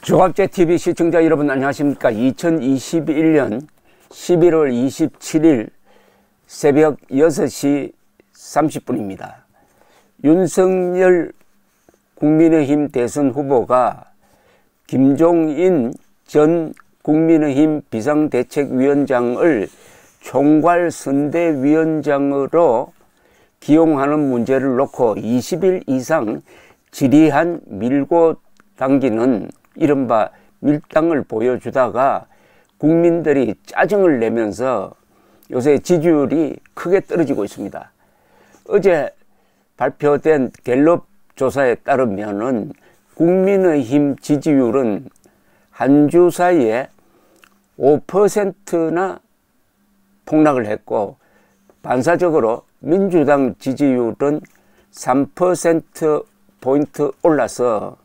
조갑제TV 시청자 여러분 안녕하십니까. 2021년 11월 27일 새벽 6시 30분입니다. 윤석열 국민의힘 대선 후보가 김종인 전 국민의힘 비상대책위원장을 총괄선대위원장으로 기용하는 문제를 놓고 20일 이상 지리한 밀고 당기는 이른바 밀당을 보여주다가 국민들이 짜증을 내면서 요새 지지율이 크게 떨어지고 있습니다. 어제 발표된 갤럽 조사에 따르면은 국민의힘 지지율은 한 주 사이에 5%나 폭락을 했고, 반사적으로 민주당 지지율은 3%포인트 올라서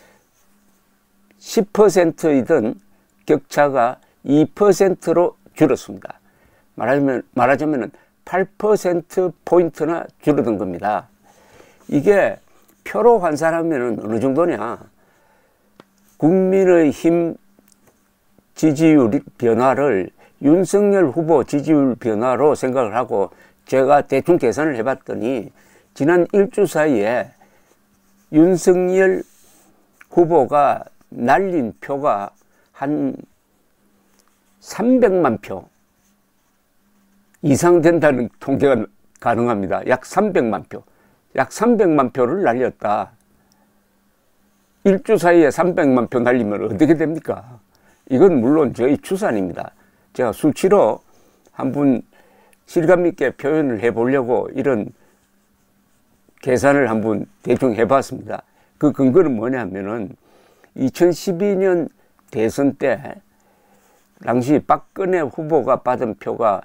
10%이던 격차가 2%로 줄었습니다. 말하자면 8%포인트나 줄어든 겁니다. 이게 표로 환산하면 어느 정도냐? 국민의힘 지지율 변화를 윤석열 후보 지지율 변화로 생각을 하고 제가 대충 계산을 해봤더니 지난 일주 사이에 윤석열 후보가 날린 표가 한 300만 표 이상 된다는 통계가 가능합니다. 약 300만 표. 약 300만 표를 날렸다. 일주 사이에 300만 표 날리면 어떻게 됩니까? 이건 물론 저희 추산입니다. 제가 수치로 한번 실감 있게 표현을 해보려고 이런 계산을 한번 대충 해봤습니다. 그 근거는 뭐냐면은 2012년 대선 때 당시 박근혜 후보가 받은 표가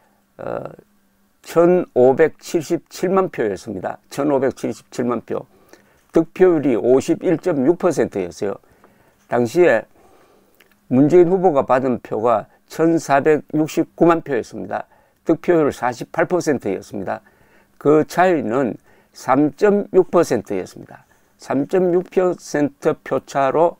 1577만 표였습니다. 1577만 표. 득표율이 51.6%였어요. 당시에 문재인 후보가 받은 표가 1469만 표였습니다. 득표율 48%였습니다. 그 차이는 3.6%였습니다. 3.6% 표차로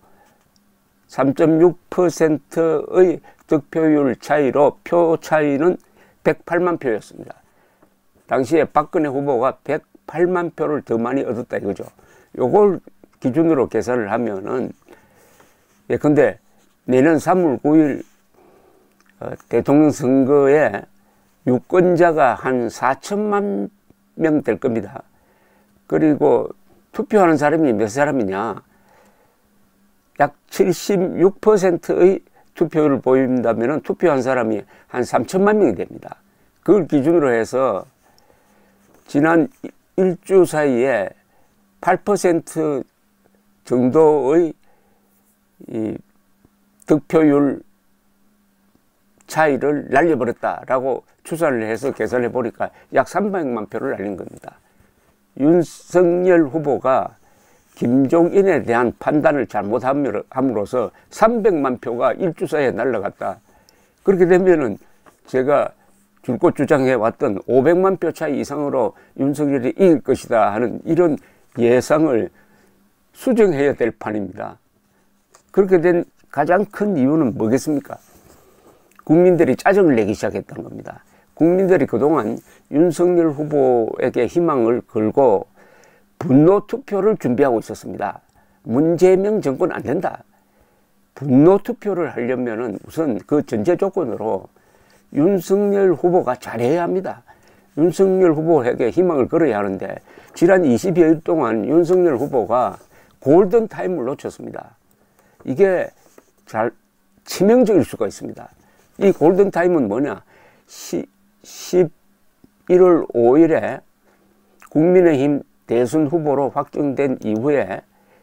3.6%의 득표율 차이로 표 차이는 108만 표였습니다. 당시에 박근혜 후보가 108만 표를 더 많이 얻었다 이거죠. 요걸 기준으로 계산을 하면은, 예컨대 내년 3월 9일 대통령 선거에 유권자가 한 4천만 명 될 겁니다. 그리고 투표하는 사람이 몇 사람이냐? 약 76%의 투표율을 보인다면 투표한 사람이 한 3천만 명이 됩니다. 그걸 기준으로 해서 지난 일주 사이에 8% 정도의 이 득표율 차이를 날려버렸다라고 추산을 해서 계산해 보니까 약 300만 표를 날린 겁니다. 윤석열 후보가 김종인에 대한 판단을 잘못함으로써 300만 표가 일주 사이에 날라갔다. 그렇게 되면은 제가 줄곧 주장해 왔던 500만 표 차이 이상으로 윤석열이 이길 것이다 하는 이런 예상을 수정해야 될 판입니다. 그렇게 된 가장 큰 이유는 뭐겠습니까? 국민들이 짜증을 내기 시작했던 겁니다. 국민들이 그동안 윤석열 후보에게 희망을 걸고 분노 투표를 준비하고 있었습니다. 문재명 정권 안 된다. 분노 투표를 하려면은 우선 그 전제 조건으로 윤석열 후보가 잘해야 합니다. 윤석열 후보에게 희망을 걸어야 하는데 지난 20여일 동안 윤석열 후보가 골든타임을 놓쳤습니다. 이게 잘 치명적일 수가 있습니다. 이 골든타임은 뭐냐? 11월 5일에 국민의힘 대선 후보로 확정된 이후에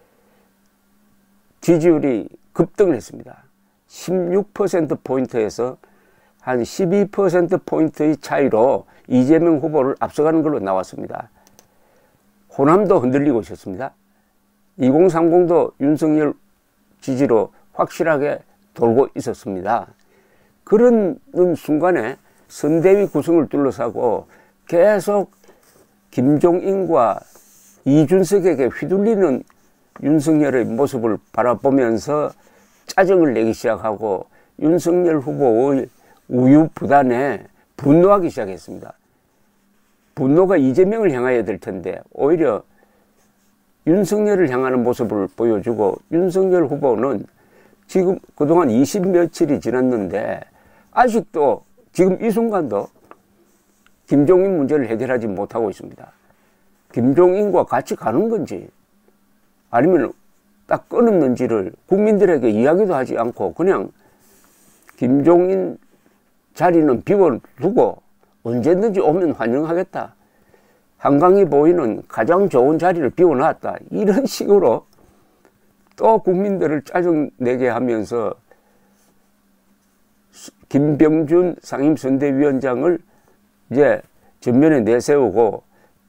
지지율이 급등을 했습니다. 16%포인트에서 한 12%포인트의 차이로 이재명 후보를 앞서가는 걸로 나왔습니다. 호남도 흔들리고 있었습니다. 2030도 윤석열 지지로 확실하게 돌고 있었습니다. 그런 순간에 선대위 구성을 둘러싸고 계속 김종인과 이준석에게 휘둘리는 윤석열의 모습을 바라보면서 짜증을 내기 시작하고 윤석열 후보의 우유부단에 분노하기 시작했습니다. 분노가 이재명을 향하여야 될 텐데 오히려 윤석열을 향하는 모습을 보여주고, 윤석열 후보는 지금 그동안 20며칠이 지났는데 아직도 지금 이 순간도 김종인 문제를 해결하지 못하고 있습니다. 김종인과 같이 가는 건지 아니면 딱 끊었는지를 국민들에게 이야기도 하지 않고 그냥 김종인 자리는 비워두고 언제든지 오면 환영하겠다, 한강이 보이는 가장 좋은 자리를 비워놨다, 이런 식으로 또 국민들을 짜증내게 하면서 김병준 상임선대위원장을 이제 전면에 내세우고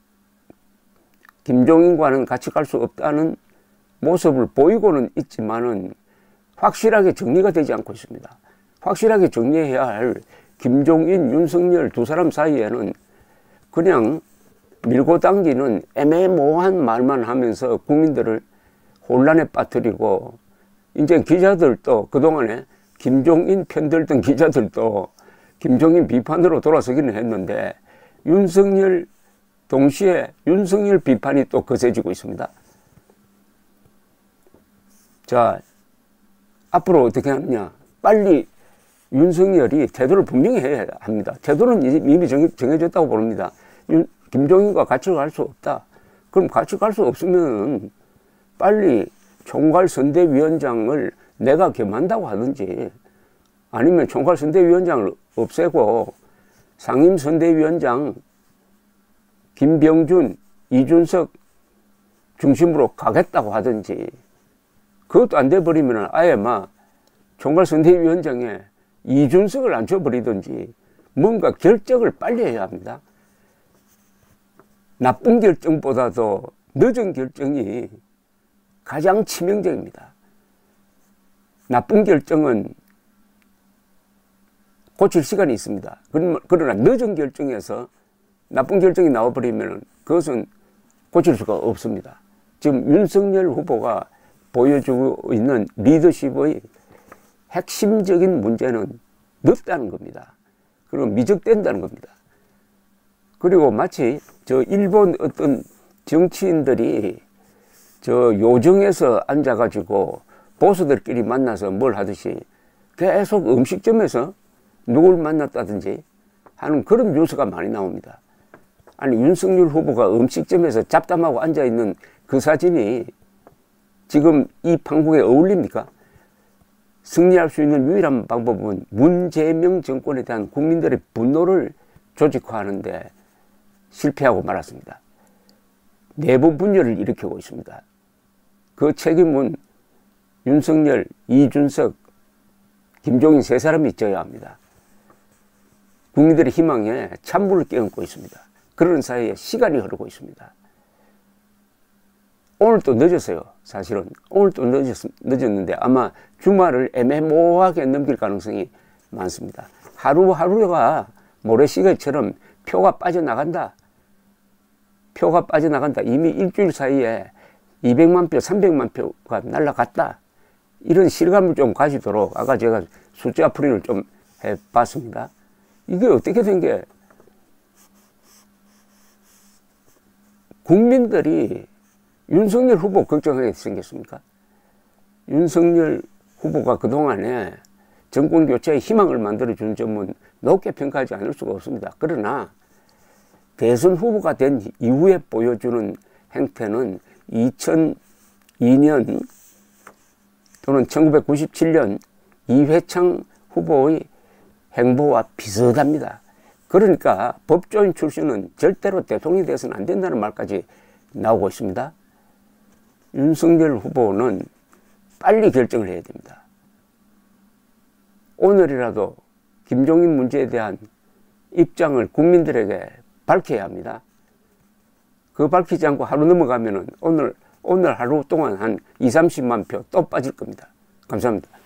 김종인과는 같이 갈 수 없다는 모습을 보이고는 있지만은 확실하게 정리가 되지 않고 있습니다. 확실하게 정리해야 할 김종인, 윤석열 두 사람 사이에는 그냥 밀고 당기는 애매모호한 말만 하면서 국민들을 혼란에 빠뜨리고, 이제 기자들도 그동안에 김종인 편들던 기자들도 김종인 비판으로 돌아서기는 했는데 윤석열, 동시에 윤석열 비판이 또 거세지고 있습니다. 자, 앞으로 어떻게 하느냐. 빨리 윤석열이 태도를 분명히 해야 합니다. 태도는 이미 정해졌다고 봅니다. 김종인과 같이 갈 수 없다. 그럼 같이 갈 수 없으면 빨리 총괄선대위원장을 내가 겸한다고 하든지, 아니면 총괄선대위원장을 없애고 상임선대위원장 김병준, 이준석 중심으로 가겠다고 하든지, 그것도 안 돼버리면 아예 막 총괄선대위원장에 이준석을 앉혀버리든지 뭔가 결정을 빨리 해야 합니다. 나쁜 결정보다도 늦은 결정이 가장 치명적입니다. 나쁜 결정은 고칠 시간이 있습니다. 그러나 늦은 결정에서 나쁜 결정이 나와버리면 그것은 고칠 수가 없습니다. 지금 윤석열 후보가 보여주고 있는 리더십의 핵심적인 문제는 늦다는 겁니다. 그리고 미적된다는 겁니다. 그리고 마치 저 일본 어떤 정치인들이 저 요정에서 앉아가지고 보스들끼리 만나서 뭘 하듯이 계속 음식점에서 누굴 만났다든지 하는 그런 뉴스가 많이 나옵니다. 아니, 윤석열 후보가 음식점에서 잡담하고 앉아있는 그 사진이 지금 이 판국에 어울립니까? 승리할 수 있는 유일한 방법은 문재명 정권에 대한 국민들의 분노를 조직화하는데 실패하고 말았습니다. 내부 분열을 일으키고 있습니다. 그 책임은 윤석열, 이준석, 김종인 세 사람이 져야 합니다. 국민들의 희망에 찬물을 끼얹고 있습니다. 그런 사이에 시간이 흐르고 있습니다. 오늘 또 늦었어요. 사실은 오늘 또 늦었는데 아마 주말을 애매모호하게 넘길 가능성이 많습니다. 하루하루가 모래시계처럼 표가 빠져나간다. 표가 빠져나간다. 이미 일주일 사이에 200만 표, 300만 표가 날아갔다. 이런 실감을 좀 가지도록 아까 제가 숫자 풀이를 좀 해봤습니다. 이게 어떻게 된 게 국민들이 윤석열 후보 걱정하게 생겼습니까? 윤석열 후보가 그동안에 정권 교체의 희망을 만들어준 점은 높게 평가하지 않을 수가 없습니다. 그러나 대선 후보가 된 이후에 보여주는 행태는 2002년 또는 1997년 이회창 후보의 행보와 비슷합니다. 그러니까 법조인 출신은 절대로 대통령이 돼서는 안 된다는 말까지 나오고 있습니다. 윤석열 후보는 빨리 결정을 해야 됩니다. 오늘이라도 김종인 문제에 대한 입장을 국민들에게 밝혀야 합니다. 그거 밝히지 않고 하루 넘어가면은 오늘 하루 동안 한 20, 30만 표 또 빠질 겁니다. 감사합니다.